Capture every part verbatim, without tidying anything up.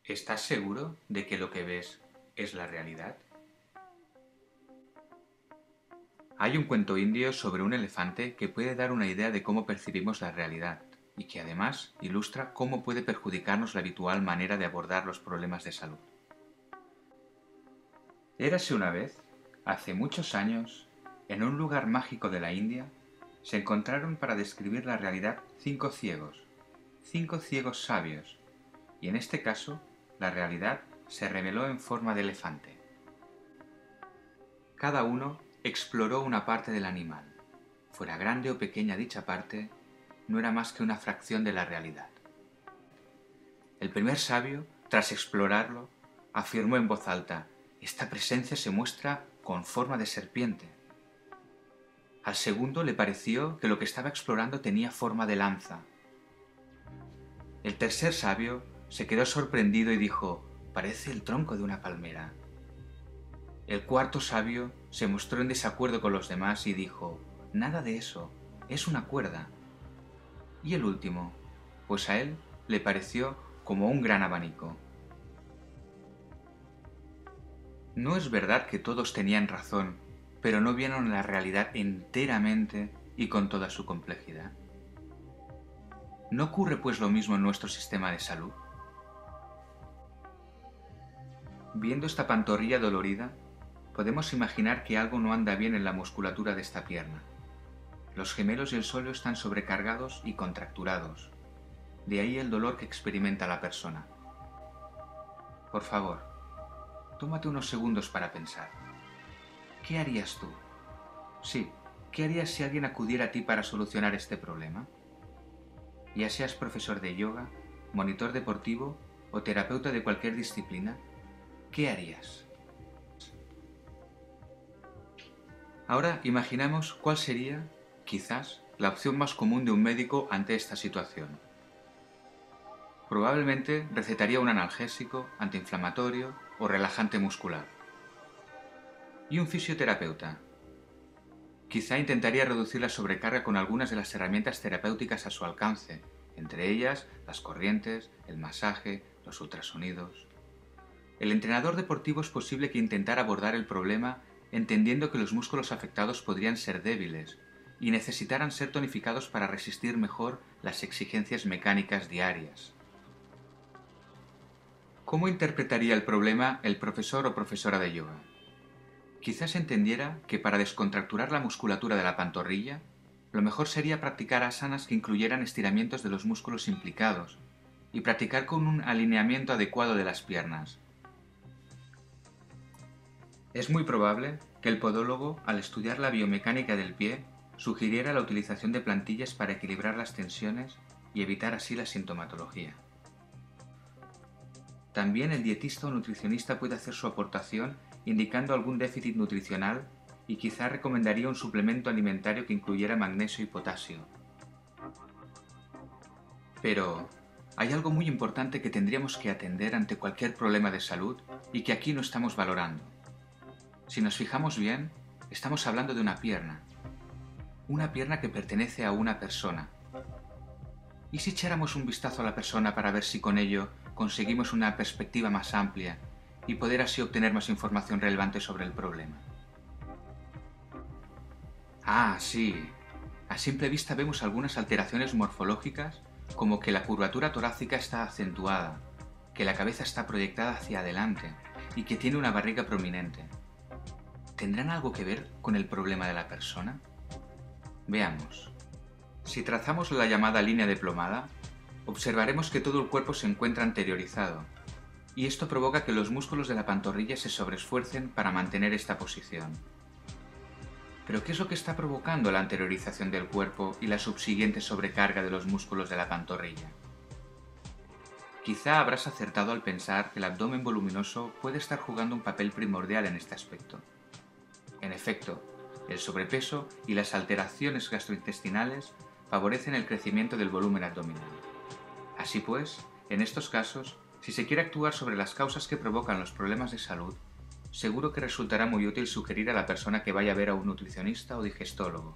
¿Estás seguro de que lo que ves es la realidad? Hay un cuento indio sobre un elefante que puede dar una idea de cómo percibimos la realidad y que además ilustra cómo puede perjudicarnos la habitual manera de abordar los problemas de salud. Érase una vez, hace muchos años, en un lugar mágico de la India, se encontraron para describir la realidad cinco ciegos, cinco ciegos sabios, y en este caso, la realidad se reveló en forma de elefante. Cada uno exploró una parte del animal. Fuera grande o pequeña dicha parte, no era más que una fracción de la realidad. El primer sabio, tras explorarlo, afirmó en voz alta: «Esta presencia se muestra con forma de serpiente». Al segundo le pareció que lo que estaba explorando tenía forma de lanza. El tercer sabio se quedó sorprendido y dijo: «Parece el tronco de una palmera». El cuarto sabio se mostró en desacuerdo con los demás y dijo: «Nada de eso, es una cuerda». Y el último, pues a él le pareció como un gran abanico. No es verdad que todos tenían razón, pero no vieron la realidad enteramente y con toda su complejidad. ¿No ocurre pues lo mismo en nuestro sistema de salud? Viendo esta pantorrilla dolorida, podemos imaginar que algo no anda bien en la musculatura de esta pierna. Los gemelos y el sóleo están sobrecargados y contracturados. De ahí el dolor que experimenta la persona. Por favor, tómate unos segundos para pensar. ¿Qué harías tú? Sí, ¿qué harías si alguien acudiera a ti para solucionar este problema? Ya seas profesor de yoga, monitor deportivo o terapeuta de cualquier disciplina, ¿qué harías? Ahora imaginamos cuál sería, quizás, la opción más común de un médico ante esta situación. Probablemente recetaría un analgésico, antiinflamatorio o relajante muscular. ¿Y un fisioterapeuta? Quizá intentaría reducir la sobrecarga con algunas de las herramientas terapéuticas a su alcance, entre ellas las corrientes, el masaje, los ultrasonidos. El entrenador deportivo es posible que intentara abordar el problema entendiendo que los músculos afectados podrían ser débiles y necesitaran ser tonificados para resistir mejor las exigencias mecánicas diarias. ¿Cómo interpretaría el problema el profesor o profesora de yoga? Quizás entendiera que para descontracturar la musculatura de la pantorrilla, lo mejor sería practicar asanas que incluyeran estiramientos de los músculos implicados y practicar con un alineamiento adecuado de las piernas. Es muy probable que el podólogo, al estudiar la biomecánica del pie, sugiriera la utilización de plantillas para equilibrar las tensiones y evitar así la sintomatología. También el dietista o nutricionista puede hacer su aportación indicando algún déficit nutricional y quizá recomendaría un suplemento alimentario que incluyera magnesio y potasio. Pero hay algo muy importante que tendríamos que atender ante cualquier problema de salud y que aquí no estamos valorando. Si nos fijamos bien, estamos hablando de una pierna. Una pierna que pertenece a una persona. ¿Y si echáramos un vistazo a la persona para ver si con ello conseguimos una perspectiva más amplia y poder así obtener más información relevante sobre el problema? Ah, sí. A simple vista vemos algunas alteraciones morfológicas, como que la curvatura torácica está acentuada, que la cabeza está proyectada hacia adelante y que tiene una barriga prominente. ¿Tendrán algo que ver con el problema de la persona? Veamos. Si trazamos la llamada línea de plomada, observaremos que todo el cuerpo se encuentra anteriorizado, y esto provoca que los músculos de la pantorrilla se sobreesfuercen para mantener esta posición. ¿Pero qué es lo que está provocando la anteriorización del cuerpo y la subsiguiente sobrecarga de los músculos de la pantorrilla? Quizá habrás acertado al pensar que el abdomen voluminoso puede estar jugando un papel primordial en este aspecto. En efecto, el sobrepeso y las alteraciones gastrointestinales favorecen el crecimiento del volumen abdominal. Así pues, en estos casos, si se quiere actuar sobre las causas que provocan los problemas de salud, seguro que resultará muy útil sugerir a la persona que vaya a ver a un nutricionista o digestólogo.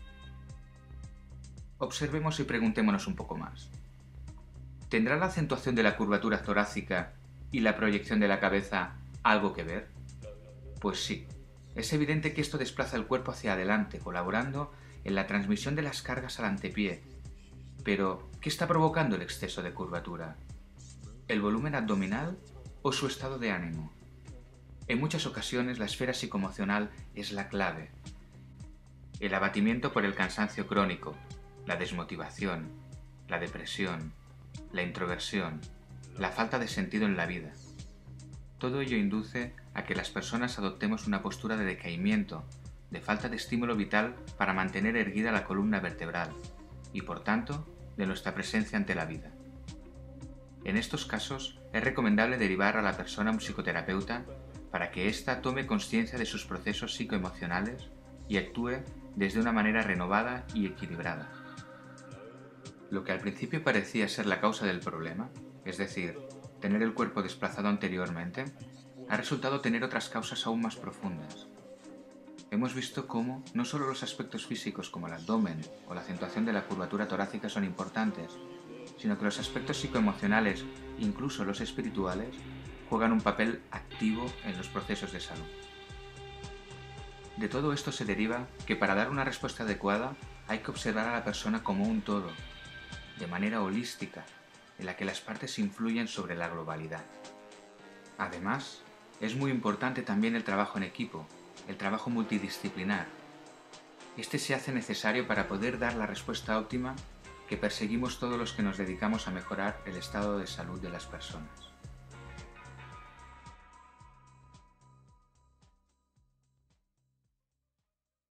Observemos y preguntémonos un poco más. ¿Tendrá la acentuación de la curvatura torácica ¿Y la proyección de la cabeza algo que ver? Pues sí, es evidente que esto desplaza el cuerpo hacia adelante, colaborando en la transmisión de las cargas al antepié. Pero, ¿qué está provocando el exceso de curvatura? ¿El volumen abdominal o su estado de ánimo? En muchas ocasiones la esfera psicoemocional es la clave. El abatimiento por el cansancio crónico, la desmotivación, la depresión, la introversión, la falta de sentido en la vida. Todo ello induce a que las personas adoptemos una postura de decaimiento, de falta de estímulo vital para mantener erguida la columna vertebral y, por tanto, de nuestra presencia ante la vida. En estos casos, es recomendable derivar a la persona a un psicoterapeuta para que ésta tome conciencia de sus procesos psicoemocionales y actúe desde una manera renovada y equilibrada. Lo que al principio parecía ser la causa del problema, es decir, tener el cuerpo desplazado anteriormente, ha resultado tener otras causas aún más profundas. Hemos visto cómo no solo los aspectos físicos como el abdomen o la acentuación de la curvatura torácica son importantes, sino que los aspectos psicoemocionales, incluso los espirituales, juegan un papel activo en los procesos de salud. De todo esto se deriva que para dar una respuesta adecuada hay que observar a la persona como un todo, de manera holística, en la que las partes influyen sobre la globalidad. Además, es muy importante también el trabajo en equipo, el trabajo multidisciplinar. Este se hace necesario para poder dar la respuesta óptima que perseguimos todos los que nos dedicamos a mejorar el estado de salud de las personas.